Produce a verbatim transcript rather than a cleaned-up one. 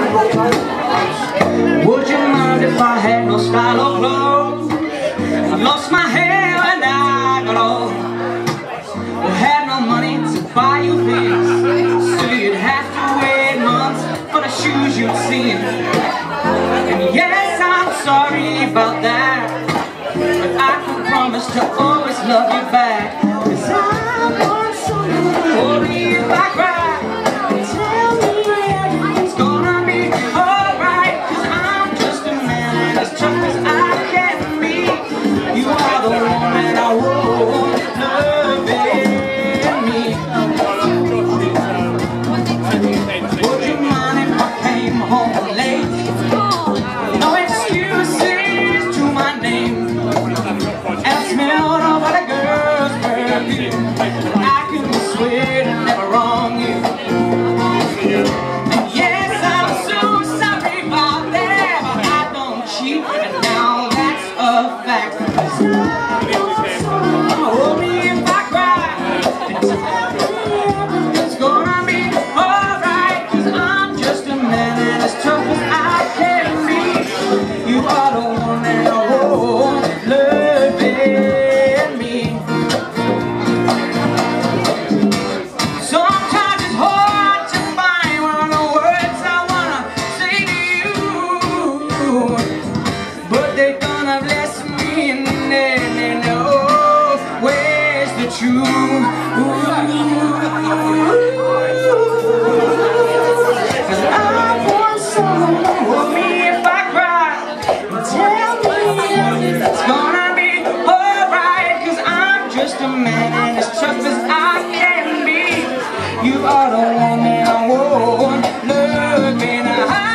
Would you mind if I had no style or clothes? I lost my hair and I got old. I had no money to buy you things, so you'd have to wait months for the shoes you'd see. And yes, I'm sorry about that, but I can promise to always love you back. 'Cause I want someone to hold me if I cry. Tell me everything's gonna be alright, 'cause I'm just a man and as tough as I can be. You are the one that I want, loving me. Would you mind if I came home late? No excuses to my name, and I smelled of other girls' perfume. I can swear to never wrong you. And yes, I'm so sorry about that, but I don't cheat, and now that's a fact. 'Cause I want someone to hold me if I cry, and tell me everything's gonna be alright, 'cause I'm just a man and as tough as I can be. You are the one that I want, loving me. Sometimes it's hard to find one of the words I wanna say to you, but they gonna bless me and then they know where's the truth. 'Cause I want someone to hold me if I cry, and tell me everything's gonna be alright, 'cause I'm just a man and as tough as I can be. You are the one that I want, loving.